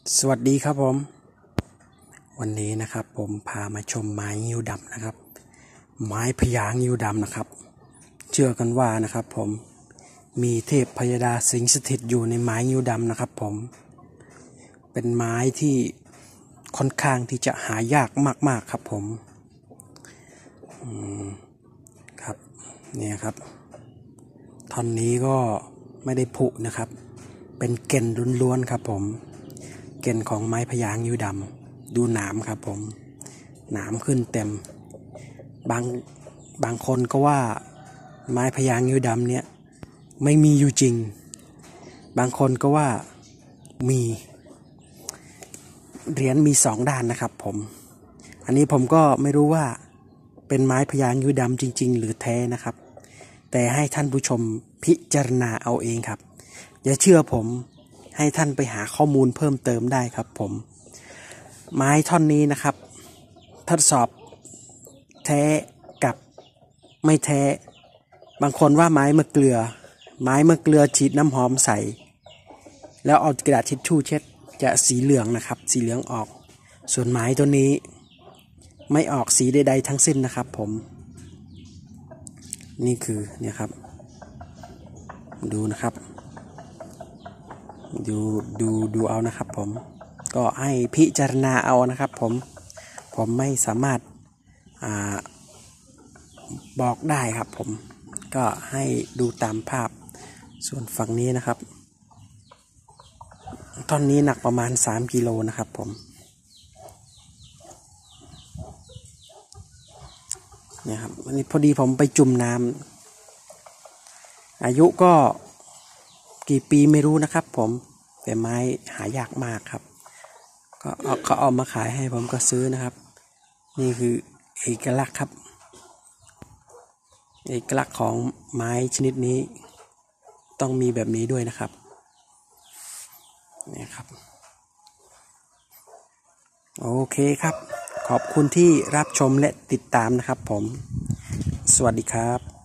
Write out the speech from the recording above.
สวัสดีครับผมวันนี้นะครับผมพามาชมไม้งิ้วดำนะครับไม้พญางิ้วดำนะครับเชื่อกันว่านะครับผมมีเทพพยดาสิงสถิตอยู่ในไม้งิ้วดำนะครับผมเป็นไม้ที่ค่อนข้างที่จะหายากมากๆครับผมครับเนี่ยครับท่อนนี้ก็ไม่ได้ผุนะครับเป็นเก่นล้วนๆครับผมเก่นของไม้พญางิ้วดำดูหนามครับผมหนามขึ้นเต็มบางคนก็ว่าไม้พญางิ้วดำเนี่ยไม่มีอยู่จริงบางคนก็ว่ามีเหรียญมี2 ด้านนะครับผมอันนี้ผมก็ไม่รู้ว่าเป็นไม้พญางิ้วดำจริงๆหรือแท้นะครับแต่ให้ท่านผู้ชมพิจารณาเอาเองครับอย่าเชื่อผมให้ท่านไปหาข้อมูลเพิ่มเติมได้ครับผมไม้ท่อนนี้นะครับทดสอบแท้กับไม่แท้บางคนว่าไม้มะเกลือฉีดน้ำหอมใส่แล้วเอากระดาษทิชชู่เช็ดจะสีเหลืองนะครับสีเหลืองออกส่วนไม้ตัวนี้ไม่ออกสีใดๆทั้งสิ้นนะครับผมนี่คือเนี่ยครับดูนะครับดูเอานะครับผมก็ให้พิจารณาเอานะครับผมไม่สามารถบอกได้ครับผมก็ให้ดูตามภาพส่วนฝั่งนี้นะครับท่อนนี้หนักประมาณ3 กิโลนะครับผมเนี่ยครับวันนี้พอดีผมไปจุ่มน้ำอายุก็กี่ปีไม่รู้นะครับผมแต่ไม้หายากมากครับก็เขาเอามาขายให้ผมก็ซื้อนะครับนี่คือเอกลักษณ์ครับเอกลักษณ์ของไม้ชนิดนี้ต้องมีแบบนี้ด้วยนะครับนี่ครับโอเคครับขอบคุณที่รับชมและติดตามนะครับผมสวัสดีครับ